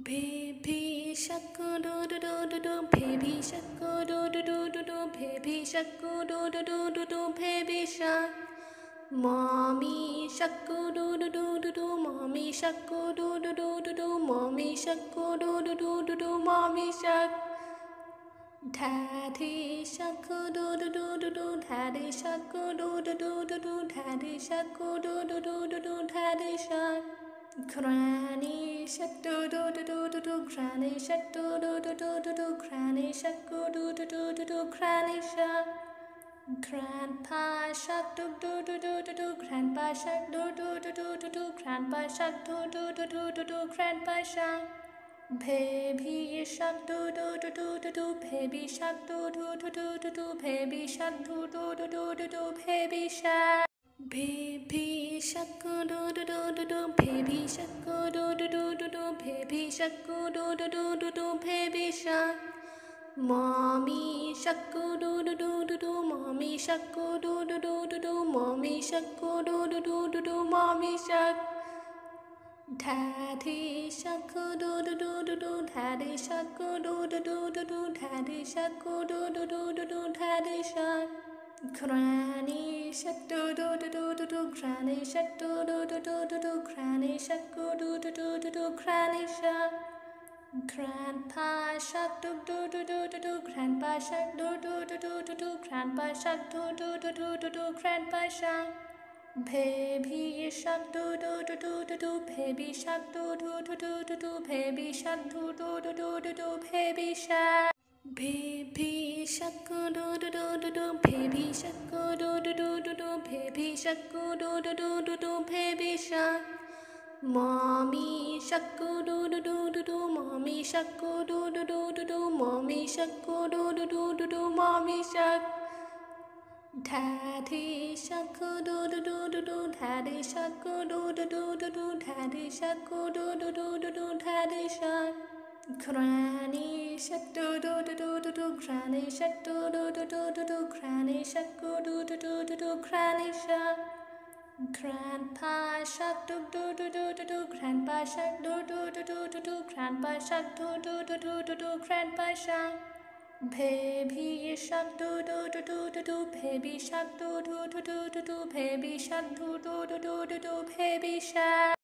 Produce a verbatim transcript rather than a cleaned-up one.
Baby shark do do do do do baby shark do do do do do baby shark do do do do do baby shark mommy shark do do do do do mommy shark do do do do do mommy shark do do do do do mommy shark daddy shark do do do do do daddy shark do do do do do daddy shark do do do do do daddy shark Granny shark do do do do do do Granny shark do do do do do do Granny shark do do do do do do Granny shark Grandpa shark do do do do do do Grandpa shark do do do do do do Grandpa shark do do do do do do Grandpa shark Baby shark do do do do do do Baby shark do do do do do do Baby shark do do do do do do Baby shark Baby shark do do do do do baby shark do do do do do baby shark do do do do do baby shark mommy shark do do do do do mommy shark do do do do do mommy shark do do do do do mommy shark daddy shark do do do do daddy shark do do do do daddy shark do do do do daddy shark Granny shark do do do do do do Granny shark do do do do do do Granny shark do do do do do do Granny shark Grandpa shark do do do do do do Grandpa shark do do do do do do Grandpa shark do do do do do do Grandpa shark Baby shark do do do do do do Baby shark do do do do do do Baby shark do do do do do do Baby shark Baby shark do do do do do baby shark do do do do do baby shark do do do do do baby shark mommy shark do do do do do mommy shark do do do do do mommy shark do do do do do mommy shark daddy shark do do do do daddy shark do do do do daddy shark do do do do daddy shark Granny shark do do do do do Granny shark do do do do do Granny shark do do do do do Granny shark Grandpa shark do do do do do Grandpa shark do do do do do Grandpa shark do do do do do Grandpa shark Baby shark do do do do do Baby shark do do do do do Baby shark do do do do do Baby shark